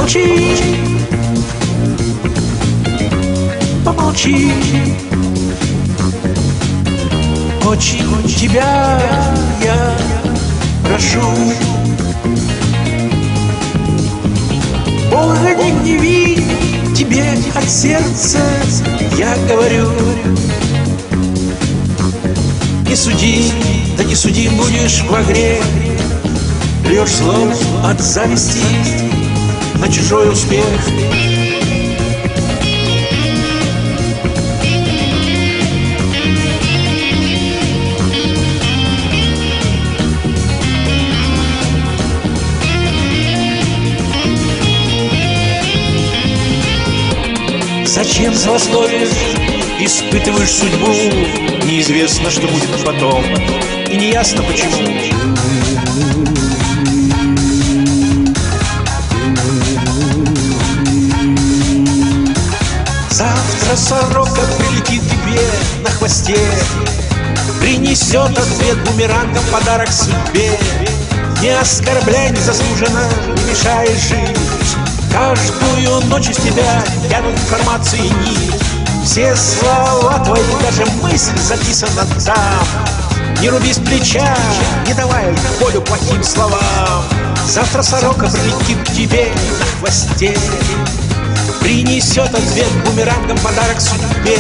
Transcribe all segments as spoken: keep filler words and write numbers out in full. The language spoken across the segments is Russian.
Помолчи, помолчи. Очень тебя я прошу, Бога не гневи, тебе от сердца я говорю. Не суди, да не суди будешь во грех, льешь зло от зависти на чужой успех. Зачем злословишь, испытываешь судьбу? Неизвестно, что будет потом, и неясно почему. Завтра сорока прилетит тебе на хвосте, принесет ответ бумерангом подарок судьбе. Не оскорбляй незаслуженно, не мешай жить. Каждую ночь из тебя тянут информации нить. Все слова твои, даже мысль записана там. Не руби с плеча, не давай волю плохим словам. Завтра сорока прилетит к тебе на хвосте, принесет ответ бумерангом подарок судьбе.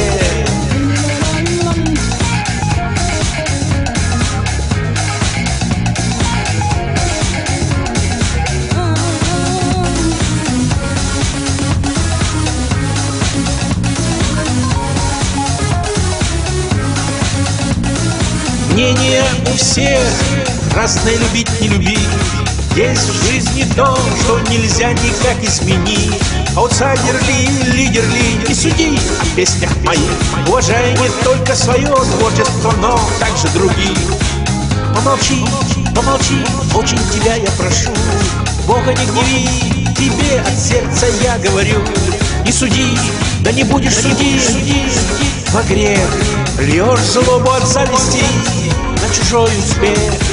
Мнение у всех разное, любить, не любить. Есть в жизни то, что нельзя никак изменить. Аутсайдер ли, лидер ли, не суди о песнях моих. Уважай не только свое творчество, но также других. Помолчи, помолчи, очень тебя я прошу. Бога не гневи, тебе от сердца я говорю. Не суди, да не будешь судить, во грех льешь злобу от зависти на чужой успех.